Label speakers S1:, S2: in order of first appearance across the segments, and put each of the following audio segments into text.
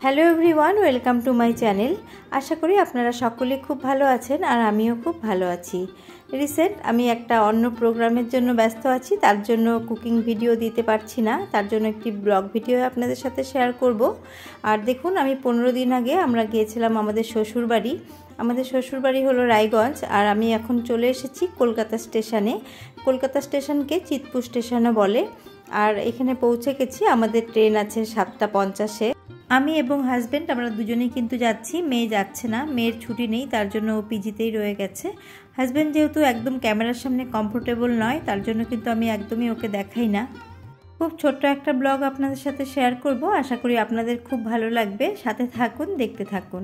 S1: Hello everyone, welcome to my channel. আশা করি আপনারা সকলে খুব ভালো আছেন আর আমিও খুব ভালো আছি। রিসেন্ট আমি একটা অন্য প্রোগ্রামের জন্য ব্যস্ত আছি, তার জন্য কুকিং ভিডিও দিতে পারছি না, তার জন্য একটি ব্লগ ভিডিও আপনাদের সাথে শেয়ার করব। আর দেখুন, আমি 15 দিন আগে আমরা গিয়েছিলাম আমাদের শ্বশুরবাড়ি। আমাদের শ্বশুরবাড়ি হলো রায়গঞ্জ, আর আমি এখন চলে এসেছি কলকাতা স্টেশনে। কলকাতা স্টেশনকে চিতপুর স্টেশনও বলে। আর এখানে পৌঁছে গেছি, আমাদের ট্রেন আছে 7:50-এ। আমি এবং হাজব্যান্ড আমরা দুজনেই কিন্তু যাচ্ছি, মেয়ে যাচ্ছে না, মেয়ের ছুটি নেই, তার জন্য ও পিজিতেই রয়ে গেছে। হাজব্যান্ড যেহেতু একদম ক্যামেরার সামনে কমফোর্টেবল নয়, তার জন্য কিন্তু আমি একদমই ওকে দেখাই না। খুব ছোট্ট একটা ব্লগ আপনাদের সাথে শেয়ার করব, আশা করি আপনাদের খুব ভালো লাগবে। সাথে থাকুন, দেখতে থাকুন।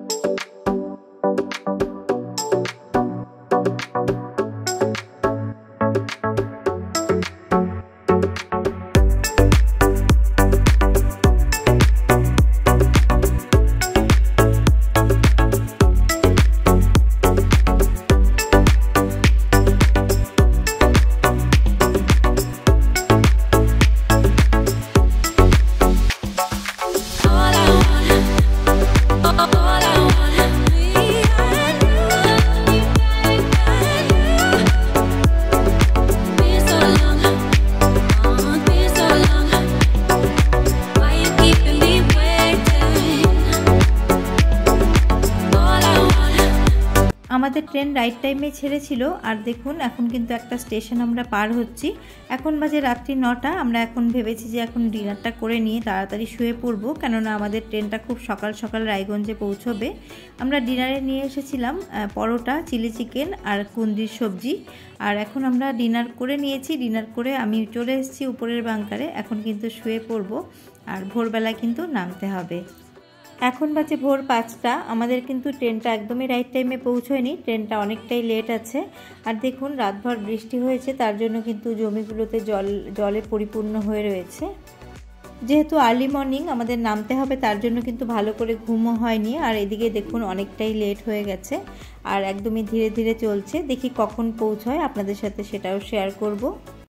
S1: আমাদের ট্রেন রাইট টাইমে ছেড়েছিল। আর দেখুন, এখন কিন্তু একটা স্টেশন আমরা পার হচ্ছি। এখন বাজে রাত্রি 9টা। আমরা এখন ভেবেছি যে এখন ডিনারটা করে নিয়ে তাড়াতাড়ি শুয়ে পড়বো, কেননা আমাদের ট্রেনটা খুব সকাল সকাল রায়গঞ্জে পৌঁছবে। আমরা ডিনারে নিয়ে এসেছিলাম পরোটা, চিলি চিকেন আর কুন্দ্রির সবজি। আর এখন আমরা ডিনার করে নিয়েছি। ডিনার করে আমি চলে এসেছি উপরের বাংকারে। এখন কিন্তু শুয়ে পড়বো, আর ভোরবেলা কিন্তু নামতে হবে। এখন বাজে ভোর 5টা। আমাদের কিন্তু ট্রেনটা একদমই রাইট টাইমে পৌঁছয়নি, ট্রেনটা অনেকটাই লেট আছে। আর দেখুন, রাতভর বৃষ্টি হয়েছে, তার জন্য কিন্তু জমিগুলোতে জলে পরিপূর্ণ হয়ে রয়েছে। যেহেতু আর্লি মর্নিং আমাদের নামতে হবে, তার জন্য কিন্তু ভালো করে ঘুমও হয়নি। আর এদিকে দেখুন, অনেকটাই লেট হয়ে গেছে, আর একদমই ধীরে ধীরে চলছে। দেখি কখন পৌঁছয়, আপনাদের সাথে সেটাও শেয়ার করব।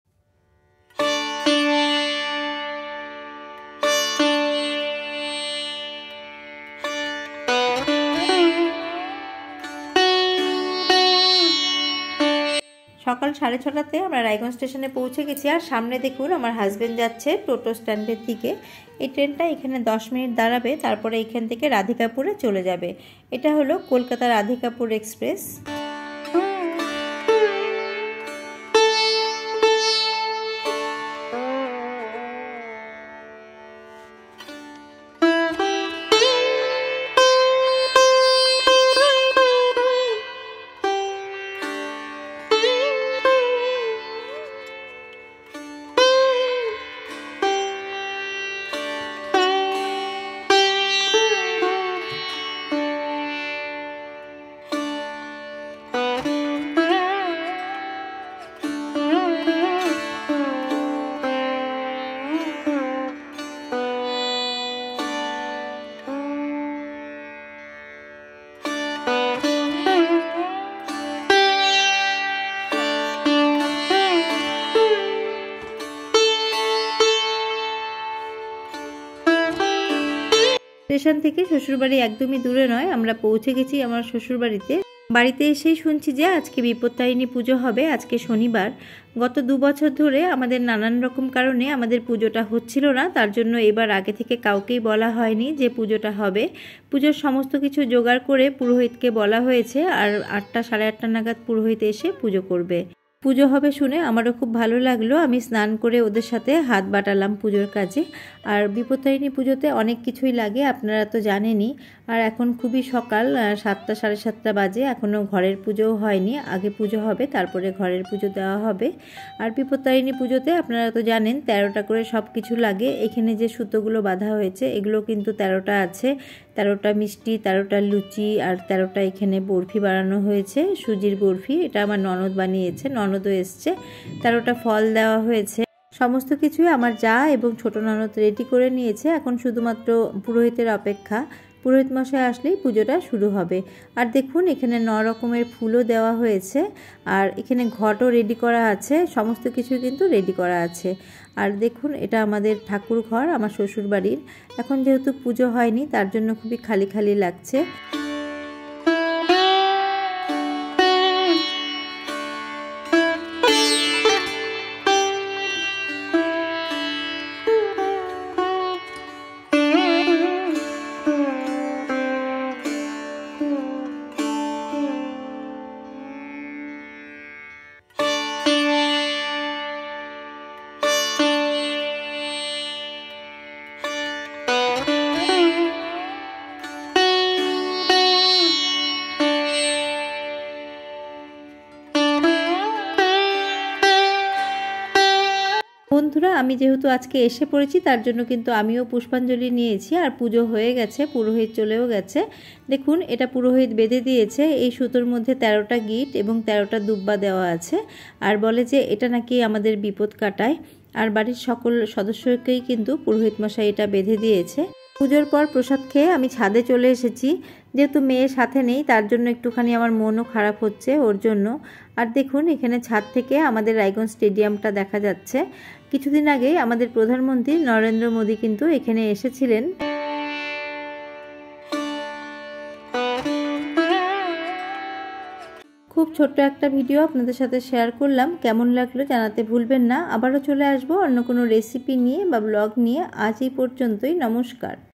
S1: সকাল 6:30-তে আমরা রায়গঞ্জ স্টেশনে পৌঁছে গেছি। আর সামনে দেখুন, আমার হাজব্যান্ড যাচ্ছে টোটো স্ট্যান্ডের দিকে। এই ট্রেনটা এখানে 10 মিনিট দাঁড়াবে, তারপরে এখান থেকে রাধিকাপুরে চলে যাবে। এটা হলো কলকাতা রাধিকাপুর এক্সপ্রেস। স্টেশন থেকে শ্বশুরবাড়ি একদমই দূরে নয়, আমরা পৌঁছে গেছি আমার শ্বশুরবাড়িতে। বাড়িতে এসেই শুনছি যে আজকে বিপত্তারিণী পুজো হবে, আজকে শনিবার। গত 2 বছর ধরে আমাদের নানান রকম কারণে আমাদের পুজোটা হচ্ছিল না, তার জন্য এবার আগে থেকে কাউকেই বলা হয়নি যে পুজোটা হবে। পুজোর সমস্ত কিছু জোগাড় করে পুরোহিতকে বলা হয়েছে, আর 8টা, 8:30 নাগাদ পুরোহিত এসে পুজো করবে। পুজো হবে শুনে আমারও খুব ভালো লাগলো। আমি স্নান করে ওদের সাথে হাত বাটালাম পুজোর কাজে। আর বিপত্তারিণী পুজোতে অনেক কিছুই লাগে, আপনারা তো জানেনই। আর এখন খুবই সকাল, 7টা, 7:30 বাজে, এখনও ঘরের পুজোও হয়নি। আগে পুজো হবে, তারপরে ঘরের পুজো দেওয়া হবে। আর বিপত্তারিণী পুজোতে আপনারা তো জানেন 13টা করে সব কিছু লাগে। এখানে যে সুতোগুলো বাঁধা হয়েছে, এগুলো কিন্তু 13টা আছে। 13টা মিষ্টি, 13টা লুচি, আর 13টা এখানে বরফি বানানো হয়েছে, সুজির বরফি। এটা আমার ননদ বানিয়েছে, ননদও এসছে। 13টা ফল দেওয়া হয়েছে। সমস্ত কিছুই আমার যা এবং ছোট ননদ রেডি করে নিয়েছে। এখন শুধুমাত্র পুরোহিতের অপেক্ষা। পুরোহিত মশাই আসলেই পুজোটা শুরু হবে। আর দেখুন এখানে 9 রকমের ফুলও দেওয়া হয়েছে, আর এখানে ঘটও রেডি করা আছে, সমস্ত কিছু কিন্তু রেডি করা আছে। আর দেখুন এটা আমাদের ঠাকুর ঘর, আমার শ্বশুর বাড়ির। এখন যেহেতু পুজো হয়নি তার জন্য খুবই খালি খালি লাগছে। বন্ধুরা, আমি যেহেতু আজকে এসে পড়েছি তার জন্য কিন্তু আমিও পুষ্পাঞ্জলি নিয়েছি। আর পুজো হয়ে গেছে, পুরোহিত চলেও গেছে। দেখুন এটা পুরোহিত বেঁধে দিয়েছে। এই সুতোর মধ্যে 13টা গিট এবং 13টা দুব্বা দেওয়া আছে। আর বলে যে এটা নাকি আমাদের বিপদ কাটায়। আর বাড়ির সকল সদস্যকেই কিন্তু পুরোহিত মশাই এটা বেঁধে দিয়েছে। পুজোর পর প্রসাদ খেয়ে আমি ছাদে চলে এসেছি। যেহেতু মেয়ের সাথে নেই তার জন্য একটুখানি আমার মনও খারাপ হচ্ছে ওর জন্য। আর দেখুন এখানে ছাদ থেকে আমাদের রায়গঞ্জ স্টেডিয়ামটা দেখা যাচ্ছে। কিছুদিন আগে আমাদের প্রধানমন্ত্রী নরেন্দ্র মোদী কিন্তু এখানে এসেছিলেন। খুব ছোট্ট একটা ভিডিও আপনাদের সাথে শেয়ার করলাম, কেমন লাগলো জানাতে ভুলবেন না। আবারও চলে আসবো অন্য কোনো রেসিপি নিয়ে বা ব্লগ নিয়ে। আজ এই পর্যন্তই, নমস্কার।